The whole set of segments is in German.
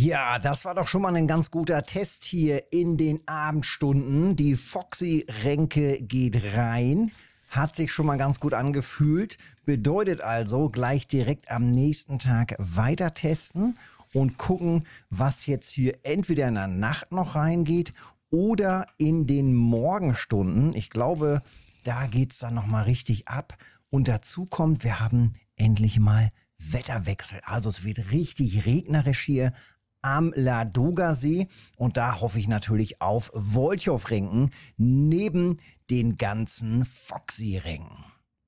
Ja, das war doch schon mal ein ganz guter Test hier in den Abendstunden. Die Foxy-Renke geht rein. Hat sich schon mal ganz gut angefühlt. Bedeutet also gleich direkt am nächsten Tag weiter testen und gucken, was jetzt hier entweder in der Nacht noch reingeht oder in den Morgenstunden. Ich glaube, da geht es dann nochmal richtig ab. Und dazu kommt, wir haben endlich mal Wetterwechsel. Also es wird richtig regnerisch hier am Ladogasee und da hoffe ich natürlich auf Woltjow-Renken neben den ganzen Foxy-Renken.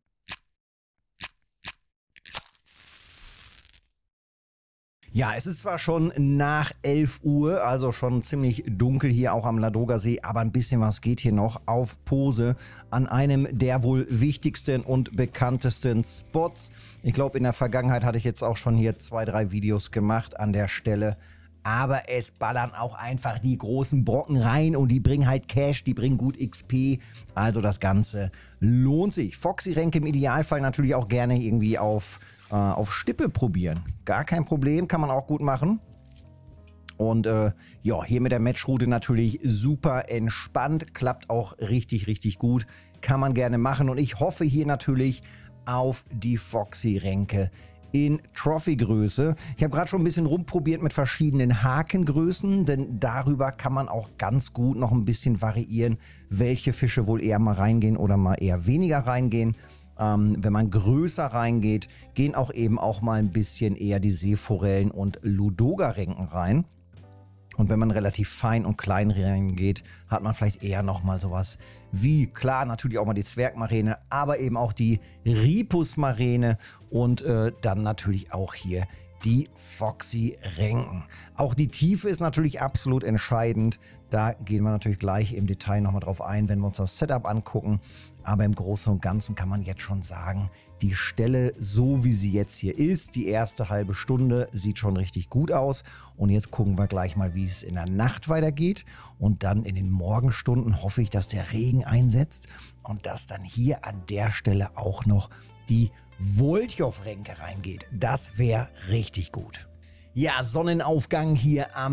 Ja, es ist zwar schon nach 11 Uhr, also schon ziemlich dunkel hier auch am Ladogasee, aber ein bisschen was geht hier noch auf Pose an einem der wohl wichtigsten und bekanntesten Spots. Ich glaube, in der Vergangenheit hatte ich jetzt auch schon hier 2, 3 Videos gemacht an der Stelle. Aber es ballern auch einfach die großen Brocken rein und die bringen halt Cash, die bringen gut XP. Also das Ganze lohnt sich. Foxy-Renke im Idealfall natürlich auch gerne irgendwie auf Stippe probieren. Gar kein Problem, kann man auch gut machen. Und ja, hier mit der Matchroute natürlich super entspannt. Klappt auch richtig, richtig gut. Kann man gerne machen. Und ich hoffe hier natürlich auf die Foxy-Renke in Trophy-Größe. Ich habe gerade schon ein bisschen rumprobiert mit verschiedenen Hakengrößen, denn darüber kann man auch ganz gut noch ein bisschen variieren, welche Fische wohl eher mal reingehen oder mal eher weniger reingehen. Wenn man größer reingeht, gehen auch eben auch mal ein bisschen eher die Seeforellen und Ludoga-Renken rein. Und wenn man relativ fein und klein reingeht, hat man vielleicht eher nochmal sowas wie, klar, natürlich auch mal die Zwergmaräne, aber eben auch die Ripusmaräne und dann natürlich auch hier die Foxy-Renken. Auch die Tiefe ist natürlich absolut entscheidend. Da gehen wir natürlich gleich im Detail nochmal drauf ein, wenn wir uns das Setup angucken. Aber im Großen und Ganzen kann man jetzt schon sagen, die Stelle, so wie sie jetzt hier ist, die erste halbe Stunde, sieht schon richtig gut aus. Und jetzt gucken wir gleich mal, wie es in der Nacht weitergeht. Und dann in den Morgenstunden hoffe ich, dass der Regen einsetzt und dass dann hier an der Stelle auch noch die Woltjow-Renke reingeht. Das wäre richtig gut. Ja, Sonnenaufgang hier am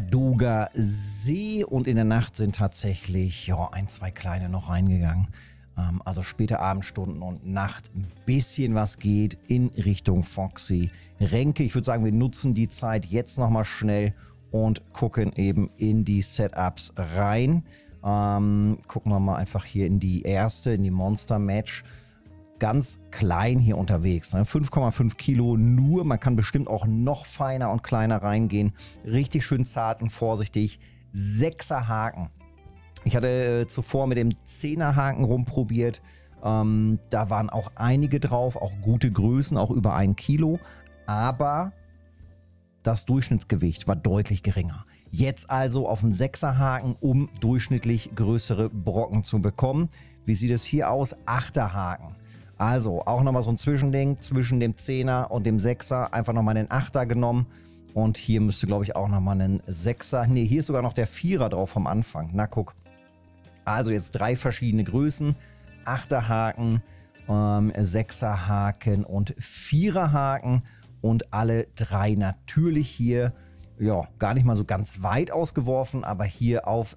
Ladogasee und in der Nacht sind tatsächlich ja, 1, 2 kleine noch reingegangen. Also späte Abendstunden und Nacht ein bisschen was geht in Richtung Foxy-Renke. Ich würde sagen, wir nutzen die Zeit jetzt nochmal schnell und gucken eben in die Setups rein. Gucken wir mal einfach hier in die erste, in die Monster-Match. Ganz klein hier unterwegs, ne? 5,5 Kilo nur, man kann bestimmt auch noch feiner und kleiner reingehen. Richtig schön zart und vorsichtig. 6er Haken. Ich hatte zuvor mit dem 10er Haken rumprobiert. Da waren auch einige drauf, auch gute Größen, auch über 1 Kilo. Aber das Durchschnittsgewicht war deutlich geringer. Jetzt also auf einen 6er Haken, um durchschnittlich größere Brocken zu bekommen. Wie sieht es hier aus? 8er Haken. Also auch nochmal so ein Zwischending zwischen dem 10er und dem 6er. Einfach nochmal den 8er genommen. Und hier müsste, glaube ich, auch nochmal einen 6er. Ne, hier ist sogar noch der 4er drauf vom Anfang. Na, guck. Also jetzt 3 verschiedene Größen. 8er Haken, 6er Haken und 4er Haken. Und alle 3 natürlich hier, ja, gar nicht mal so ganz weit ausgeworfen, aber hier auf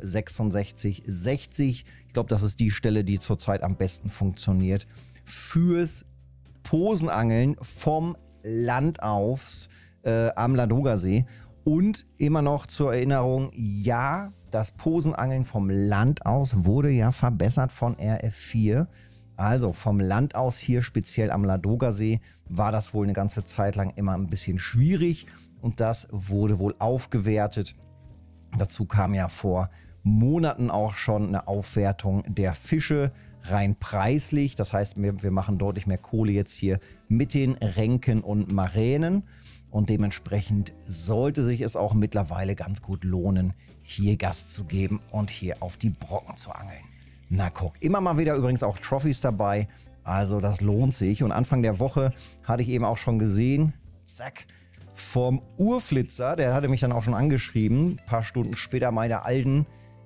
66,60. Ich glaube, das ist die Stelle, die zurzeit am besten funktioniert. Fürs Posenangeln vom Land aus am Ladogasee. Und immer noch zur Erinnerung, ja, das Posenangeln vom Land aus wurde ja verbessert von RF4. Also vom Land aus hier speziell am Ladogasee war das wohl eine ganze Zeit lang immer ein bisschen schwierig und das wurde wohl aufgewertet. Dazu kam ja vor Monaten auch schon eine Aufwertung der Fische, rein preislich. Das heißt, wir machen deutlich mehr Kohle jetzt hier mit den Renken und Maränen. Und dementsprechend sollte sich es auch mittlerweile ganz gut lohnen, hier Gas zu geben und hier auf die Brocken zu angeln. Na guck, immer mal wieder übrigens auch Trophys dabei. Also das lohnt sich. Und Anfang der Woche hatte ich eben auch schon gesehen, zack, vom Urflitzer, der hatte mich dann auch schon angeschrieben. Ein paar Stunden später meine alten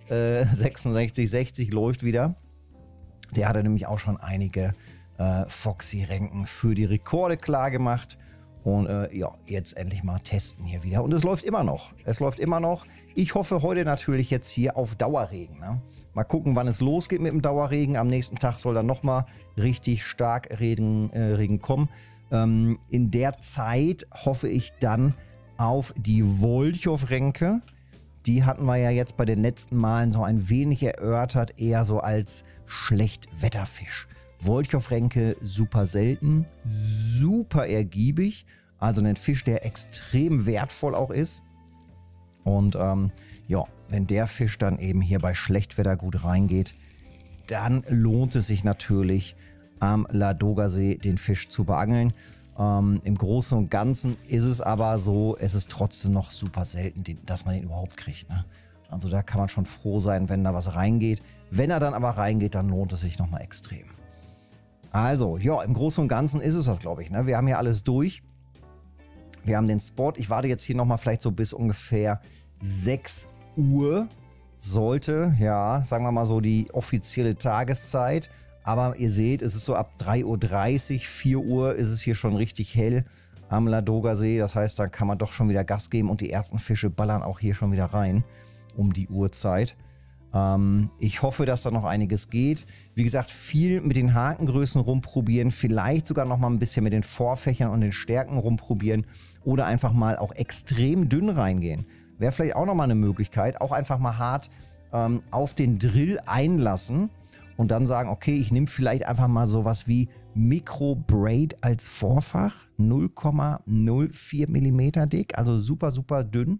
66,60 läuft wieder. Der hatte nämlich auch schon einige Foxy-Renken für die Rekorde klar gemacht. Und ja, jetzt endlich mal testen hier wieder. Und es läuft immer noch. Es läuft immer noch. Ich hoffe heute natürlich jetzt hier auf Dauerregen. Ne? Mal gucken, wann es losgeht mit dem Dauerregen. Am nächsten Tag soll dann nochmal richtig stark Regen kommen. In der Zeit hoffe ich dann auf die Wolchow-Renke. Die hatten wir ja jetzt bei den letzten Malen so ein wenig erörtert, eher so als Schlechtwetterfisch. Wolchow-Renke super selten, super ergiebig, also ein Fisch, der extrem wertvoll auch ist. Und ja, wenn der Fisch dann eben hier bei Schlechtwetter gut reingeht, dann lohnt es sich natürlich am Ladogasee den Fisch zu beangeln. Im Großen und Ganzen ist es aber so, es ist trotzdem noch super selten, dass man den überhaupt kriegt. Ne? Also da kann man schon froh sein, wenn da was reingeht. Wenn er dann aber reingeht, dann lohnt es sich nochmal extrem. Also, ja, im Großen und Ganzen ist es das, glaube ich. Ne? Wir haben hier alles durch. Wir haben den Spot. Ich warte jetzt hier nochmal vielleicht so bis ungefähr 6 Uhr. Sollte, ja, sagen wir mal so die offizielle Tageszeit. Aber ihr seht, es ist so ab 3:30 Uhr, 4 Uhr ist es hier schon richtig hell am Ladogasee. Das heißt, dann kann man doch schon wieder Gas geben und die ersten Fische ballern auch hier schon wieder rein um die Uhrzeit. Ich hoffe, dass da noch einiges geht. Wie gesagt, viel mit den Hakengrößen rumprobieren, vielleicht sogar noch mal ein bisschen mit den Vorfächern und den Stärken rumprobieren oder einfach mal auch extrem dünn reingehen. Wäre vielleicht auch noch mal eine Möglichkeit. Auch einfach mal hart auf den Drill einlassen und dann sagen, okay, ich nehme vielleicht einfach mal sowas wie Micro Braid als Vorfach, 0,04 mm dick, also super, super dünn.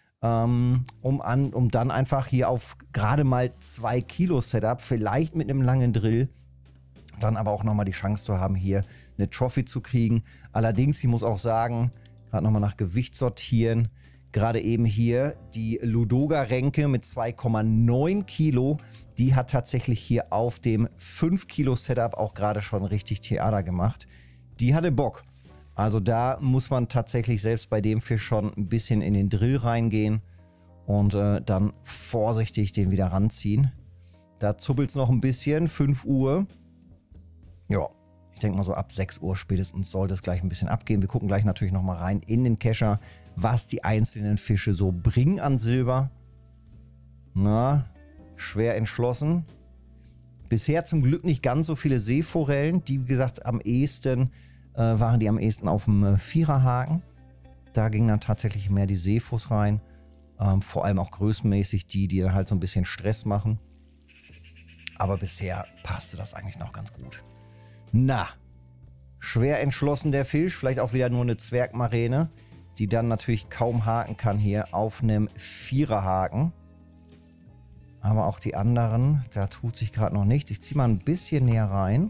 Um dann einfach hier auf gerade mal 2 Kilo Setup, vielleicht mit einem langen Drill, dann aber auch nochmal die Chance zu haben, hier eine Trophy zu kriegen. Allerdings, ich muss auch sagen, gerade nochmal nach Gewicht sortieren, gerade eben hier die Ladoga-Renke mit 2,9 Kilo, die hat tatsächlich hier auf dem 5 Kilo Setup auch gerade schon richtig Theater gemacht. Die hatte Bock. Also da muss man tatsächlich selbst bei dem Fisch schon ein bisschen in den Drill reingehen und dann vorsichtig den wieder ranziehen. Da zuppelt es noch ein bisschen, 5 Uhr. Ja, ich denke mal so ab 6 Uhr spätestens sollte es gleich ein bisschen abgehen. Wir gucken gleich natürlich nochmal rein in den Kescher, was die einzelnen Fische so bringen an Silber. Na, schwer entschlossen. Bisher zum Glück nicht ganz so viele Seeforellen, die wie gesagt waren die am ehesten auf dem Viererhaken. Da ging dann tatsächlich mehr die Seefuß rein. Vor allem auch größenmäßig die dann halt so ein bisschen Stress machen. Aber bisher passte das eigentlich noch ganz gut. Na, schwer entschlossen der Fisch. Vielleicht auch wieder nur eine Zwergmaräne, die dann natürlich kaum haken kann hier auf einem Viererhaken. Aber auch die anderen, da tut sich gerade noch nichts. Ich ziehe mal ein bisschen näher rein.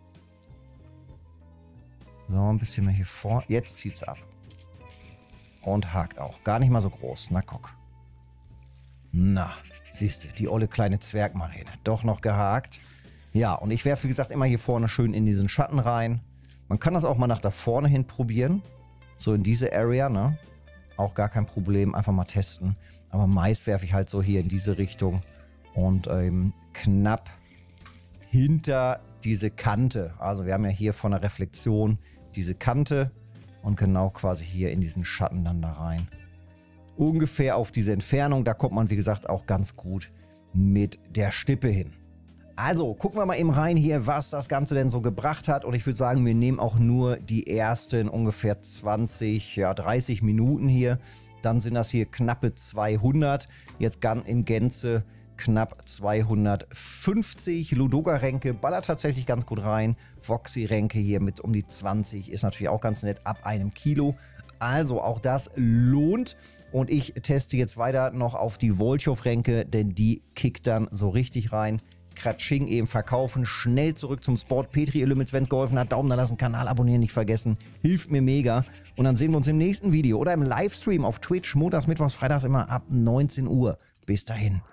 So, ein bisschen mehr hier vor. Jetzt zieht es ab. Und hakt auch. Gar nicht mal so groß. Na, guck. Na, siehst du, die olle kleine Zwergmaräne. Doch noch gehakt. Ja, und ich werfe, wie gesagt, immer hier vorne schön in diesen Schatten rein. Man kann das auch mal nach da vorne hin probieren. So in diese Area, ne? Auch gar kein Problem. Einfach mal testen. Aber meist werfe ich halt so hier in diese Richtung. Und knapp hinter diese Kante. Also wir haben ja hier von der Reflexion diese Kante und genau quasi hier in diesen Schatten dann da rein. Ungefähr auf diese Entfernung, da kommt man wie gesagt auch ganz gut mit der Stippe hin. Also gucken wir mal eben rein hier, was das Ganze denn so gebracht hat und ich würde sagen, wir nehmen auch nur die ersten ungefähr 20, ja 30 Minuten hier. Dann sind das hier knappe 200, jetzt in Gänze knapp 250. Ladoga-Renke ballert tatsächlich ganz gut rein. Foxy-Renke hier mit um die 20 ist natürlich auch ganz nett ab 1 Kilo. Also auch das lohnt. Und ich teste jetzt weiter noch auf die Wolchow-Renke, denn die kickt dann so richtig rein. Kratsching eben verkaufen. Schnell zurück zum Sport. Petri, ihr Limits, wenn es geholfen hat, Daumen da lassen, Kanal abonnieren nicht vergessen. Hilft mir mega. Und dann sehen wir uns im nächsten Video oder im Livestream auf Twitch. Montags, Mittwochs, Freitags immer ab 19 Uhr. Bis dahin.